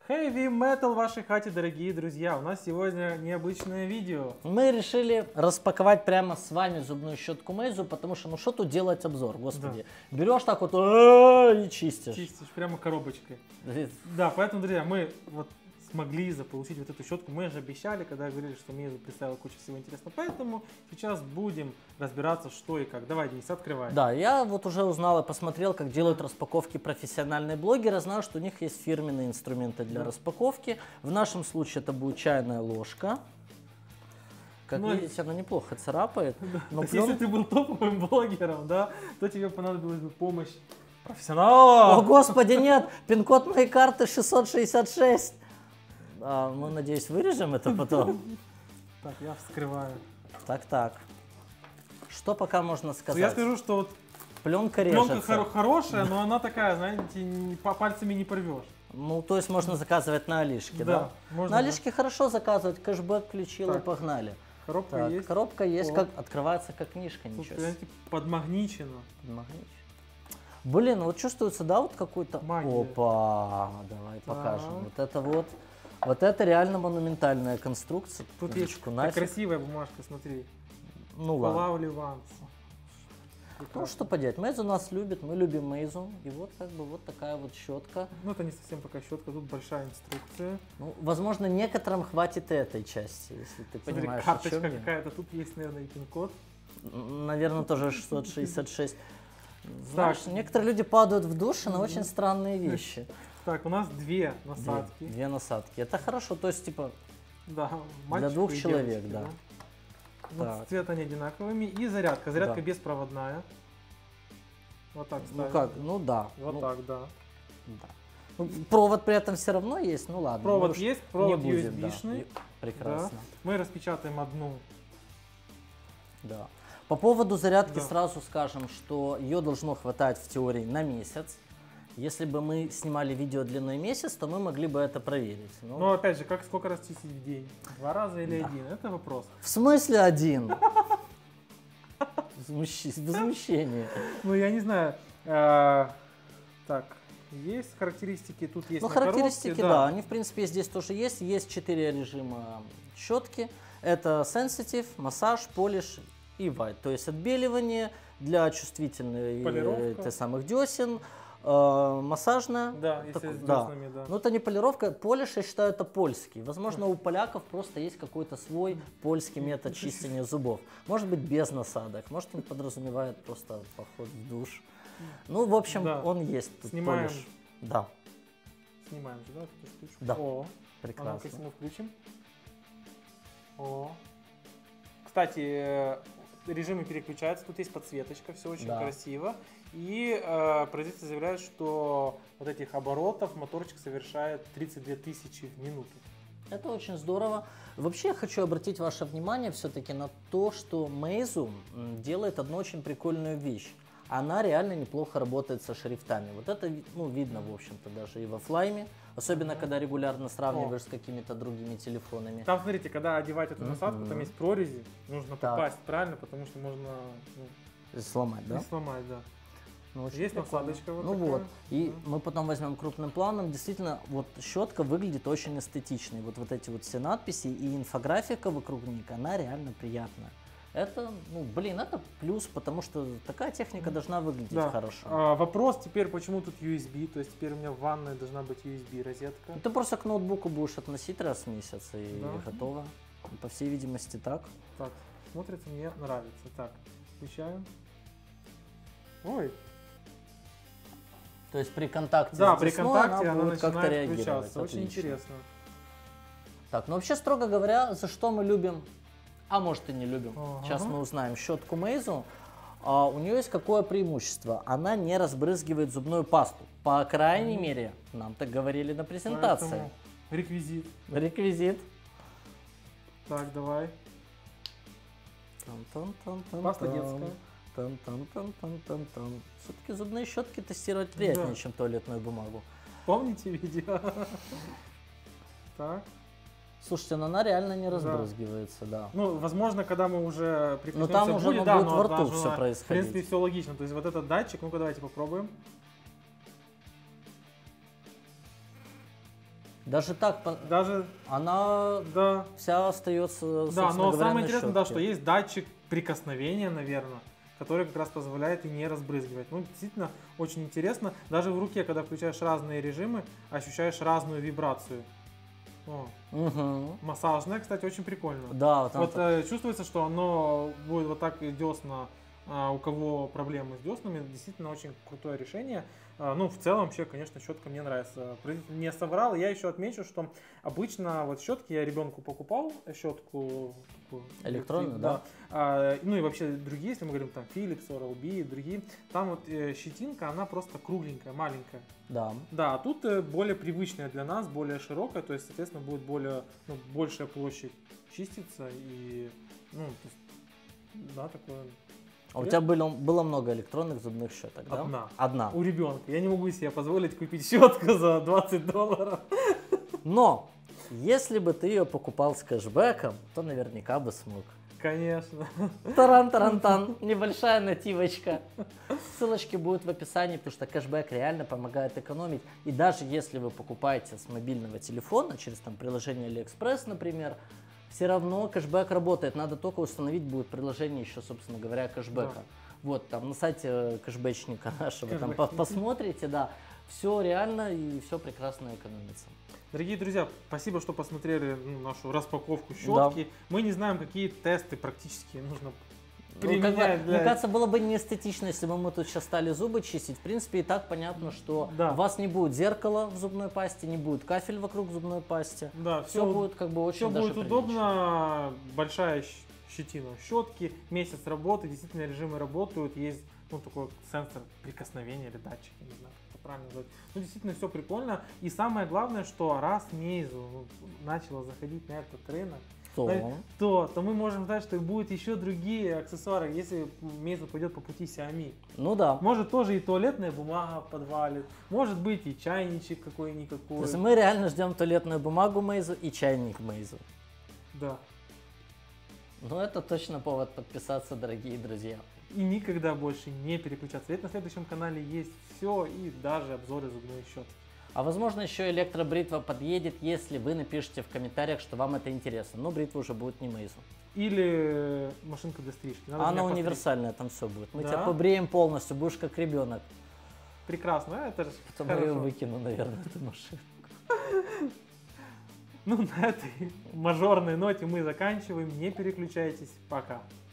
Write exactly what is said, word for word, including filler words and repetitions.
Heavy Metal в вашей хате, дорогие друзья. У нас сегодня необычное видео. Мы решили распаковать прямо с вами зубную щетку Meizu, потому что ну что тут делать обзор, господи. Да. Берешь так вот и чистишь. Чистишь прямо коробочкой. Да, поэтому, друзья, мы вот смогли заполучить вот эту щетку. Мы же обещали, когда говорили, что Meizu представила кучу всего интересного. Поэтому сейчас будем разбираться, что и как. Давай, Денис, открывай. Да, я вот уже узнал и посмотрел, как делают распаковки профессиональные блогеры. Знаю, что у них есть фирменные инструменты для да. распаковки. В нашем случае это будет чайная ложка. Как ну, видите, она неплохо царапает. Да. Но То плен... Если ты был топовым блогером, да, то тебе понадобилась бы помощь профессионала. О, господи, нет! Пин-код моей карты шестьсот шестьдесят шесть. А, мы, надеюсь, вырежем это потом. Так, я вскрываю. Так, так. Что пока можно сказать? Я скажу, что вот пленка режется. Пленка хор хорошая, но она такая, знаете, по пальцами не порвешь. Ну, то есть можно заказывать на Алишке, да? Да, можно. На Алишке хорошо заказывать, кэшбэк включил так. и погнали. Коробка так, есть. Коробка есть, О. как открывается как книжка, тут, ничего знаете, подмагничено. Подмагничено. Блин, вот чувствуется, да, вот какой-то... Опа, давай так. покажем. Вот это вот. Вот это реально монументальная конструкция. Тут есть красивая бумажка, смотри. Ну ладно. Ну что поделать, Meizu нас любит, мы любим Meizu. И вот как бы вот такая вот щетка. Ну это не совсем пока щетка, тут большая инструкция. Ну, возможно, некоторым хватит этой части, если ты смотри, понимаешь, карточка какая-то, тут есть, наверное, и пин-код. Наверное, тоже шестьсот шестьдесят шесть. Знаешь, так. Некоторые люди падают в душ на очень странные вещи. Так, у нас две насадки. Две, две насадки. Это хорошо, то есть типа да, для двух человек, девочки, да. да. Вот цвет они одинаковыми. И зарядка. Зарядка да. беспроводная. Вот так ставим. Ну как, ну да. Вот ну, так, да. да. Ну, провод при этом все равно есть, ну ладно. Провод есть, провод ю эс би-шный. Да. Прекрасно. Да. Мы распечатаем одну. Да. По поводу зарядки да. сразу скажем, что ее должно хватать в теории на месяц. Если бы мы снимали видео длиной месяц, то мы могли бы это проверить. Но, Но опять же, как сколько раз чистить в день? Два раза или да. один? Это вопрос. В смысле один? Возмущение. Ну я не знаю. Так, есть характеристики, тут есть. Ну характеристики, да, они в принципе здесь тоже есть. Есть четыре режима щетки. Это Sensitive, массаж, полиш и white. То есть отбеливание для чувствительной тех самых десен. Э, массажная. Да, если так, с деснами, да. да. Но это не полировка, полиш, я считаю, это польский. Возможно, у поляков просто есть какой-то свой польский метод чистения зубов. Может быть, без насадок, может, он подразумевает просто поход в душ. Ну, в общем, да. он есть. Снимаем. Полиш. Да. Снимаем же, да, эту штучку? Да. О, прекрасно. А ну-ка, мы включим. О. Кстати, режимы переключаются, тут есть подсветочка, все очень да. красиво. И э, производитель заявляет, что вот этих оборотов моторчик совершает тридцать две тысячи в минуту. Это очень здорово. Вообще я хочу обратить ваше внимание все-таки на то, что Meizu делает одну очень прикольную вещь. Она реально неплохо работает со шрифтами. Вот это ну, видно, в общем-то, даже и во флайме. Особенно, mm-hmm. когда регулярно сравниваешь О. с какими-то другими телефонами. Там, смотрите, когда одевать эту насадку, mm-hmm. там есть прорези, нужно так. попасть правильно, потому что можно ну, сломать, да? сломать, да. Ну, есть прикольно. насадочка вот Ну такая. вот, и mm-hmm. мы потом возьмем крупным планом. Действительно, вот щетка выглядит очень эстетичной. Вот, вот эти вот все надписи и инфографика вокруг них, она реально приятная. Это, ну, блин, это плюс, потому что такая техника должна выглядеть да. хорошо. А, вопрос теперь, почему тут ю эс би, то есть теперь у меня в ванной должна быть ю эс би розетка. Ну, ты просто к ноутбуку будешь относить раз в месяц и да. готово. По всей видимости так. Так, смотрится, мне нравится. Так, включаем. Ой. То есть при контакте да, с при десной контакте она, она будет как-то реагировать. Включаться. Очень Отлично. интересно. Так, ну вообще, строго говоря, за что мы любим, а может и не любим. Ага. Сейчас мы узнаем щетку Meizu. А, у нее есть какое преимущество? Она не разбрызгивает зубную пасту. По крайней mm. мере, нам так говорили на презентации. Поэтому реквизит. Реквизит. Так, давай. Тан-тан-тан-тан-тан. Паста детская. Тан-тан-тан-тан-тан-тан. Все-таки зубные щетки тестировать приятнее, да. чем туалетную бумагу. Помните видео? Так. Слушайте, но она реально не разбрызгивается, да. да. Ну, возможно, когда мы уже прикоснемся, но там уже будет, да, будет во рту все происходить. В принципе, все логично. То есть вот этот датчик, ну-ка давайте попробуем. Даже так, даже она да. вся остается. Да, но говоря, самое интересное, да, щетке. что есть датчик прикосновения, наверное, который как раз позволяет и не разбрызгивать. Ну, действительно, очень интересно. Даже в руке, когда включаешь разные режимы, ощущаешь разную вибрацию. О. Угу. Массажная, кстати, очень прикольно. Да, вот, вот э, чувствуется, что оно будет вот так и десна, а, у кого проблемы с деснами, действительно очень крутое решение. А, ну, в целом, вообще, конечно, щетка мне нравится. Производитель не соврал. Я еще отмечу, что обычно вот щетки я ребенку покупал, щетку электронную, да? да. А, ну и вообще другие, если мы говорим там Philips, Oral-B, другие, там вот э, щетинка, она просто кругленькая, маленькая. Да. Да, а тут э, более привычная для нас, более широкая, то есть, соответственно, будет более, ну, большая площадь чиститься и, ну, то есть, да, такое. А у тебя было, было много электронных зубных щеток, да? Одна. Одна. У ребенка. Я не могу себе позволить купить щетку за двадцать долларов. Но, если бы ты ее покупал с кэшбэком, то наверняка бы смог. Конечно. Таран-тарантан. Небольшая нативочка. Ссылочки будут в описании, потому что кэшбэк реально помогает экономить. И даже если вы покупаете с мобильного телефона, через там приложение AliExpress, например, все равно кэшбэк работает. Надо только установить будет приложение еще, собственно говоря, кэшбэка. Да. Вот, там на сайте кэшбэчника нашего, кэшбэк. Там посмотрите, да. Все реально и все прекрасно экономится. Дорогие друзья, спасибо, что посмотрели ну, нашу распаковку щетки. Да. Мы не знаем, какие тесты практически нужно применять. Ну, как бы, для... Мне кажется, было бы неэстетично, если бы мы тут сейчас стали зубы чистить. В принципе, и так понятно, что да. у вас не будет зеркала в зубной пасте, не будет кафель вокруг зубной пасти. Да, все, все будет как бы очень все даже будет удобно, большая щетина щетки, месяц работы, действительно режимы работают, есть ну, такой сенсор прикосновения или датчик, я не знаю. Правильно говорить. Ну, действительно, все прикольно. И самое главное, что раз Meizu начала заходить на этот рынок, то, то, то мы можем знать, что будут еще другие аксессуары, если Meizu пойдет по пути Xiaomi. Ну да. Может тоже и туалетная бумага подвалит, может быть и чайничек какой-никакой. То есть мы реально ждем туалетную бумагу Meizu и чайник Meizu. Да. Ну это точно повод подписаться, дорогие друзья. И никогда больше не переключаться. Ведь на следующем канале есть все и даже обзоры зубной щетки. А возможно еще электробритва подъедет, если вы напишите в комментариях, что вам это интересно. Но бритва уже будет не Meizu. Или машинка для стрижки. Надо Она универсальная, там все будет. Мы да? тебя побреем полностью, будешь как ребенок. Прекрасно, это же Потом хорошо. Я ее выкину, наверное, эту машинку. Ну, на этой мажорной ноте мы заканчиваем. Не переключайтесь. Пока.